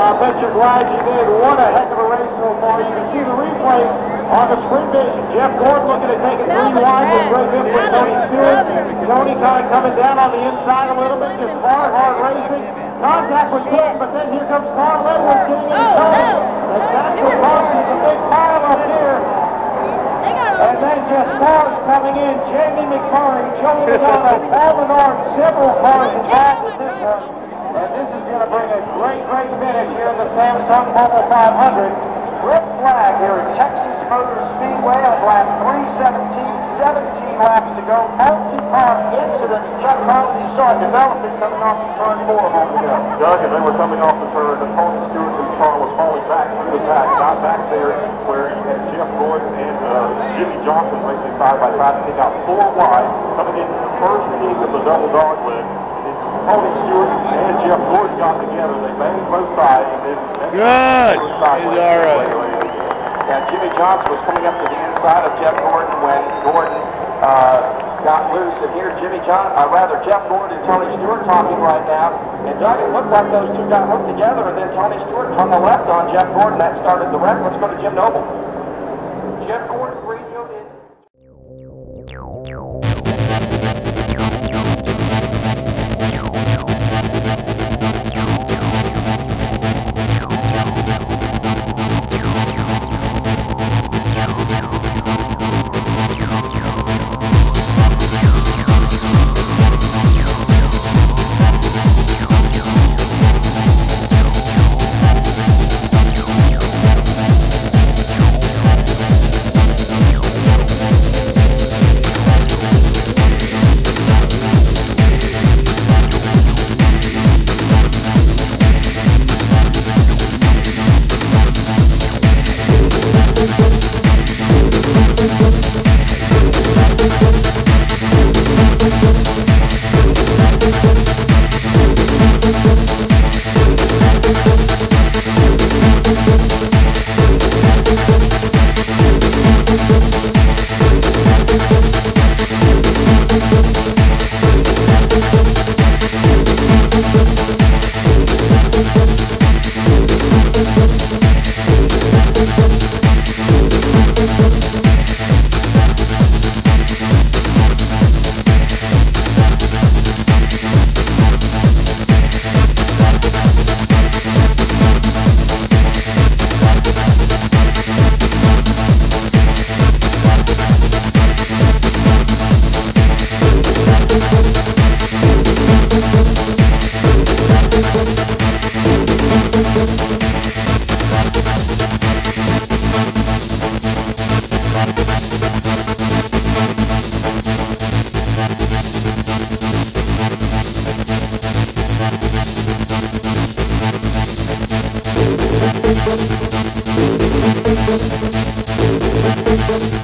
I bet you're glad you did. What a heck of a race so far. You can see the replays on the sprint vision. Jeff Gordon looking to take it 3 wide with great hit with Tony Stewart. Tony kind of coming down on the inside a little bit, just hard racing. Contact was good, but then here comes Carl Edwards getting in Tony. And that's what causes a big pile up here. And then just cars coming in. Jamie McMurray, Joe Madonna, Paul Menard, several cars involved with this one. And this is going to bring a great finish here in the Samsung Mobile 500. Red flag here at Texas Motor Speedway on lap 317, 17 laps to go. Multi-car incident. Chuck Collins, you saw it developing coming off of turn 4 a moment ago. Doug, as they were coming off the turn, the Tony Stewart's car was falling back through the pack, not back there where you had Jeff Gordon and Jimmy Johnson racing side by side. They got 4 wide coming into the first inning of the double dog leg. Tony Stewart and Jeff Gordon got together. They banged both sides. And then good. He's all right. Yeah, Jimmy Johnson was coming up to the inside of Jeff Gordon when Gordon got loose. And here Jeff Gordon and Tony Stewart talking right now. And Doug, it looked like those two got hooked together, and then Tony Stewart hung the left on Jeff Gordon. That started the wreck. Let's go to Jim Noble. Jeff Gordon radioed in. Thank you.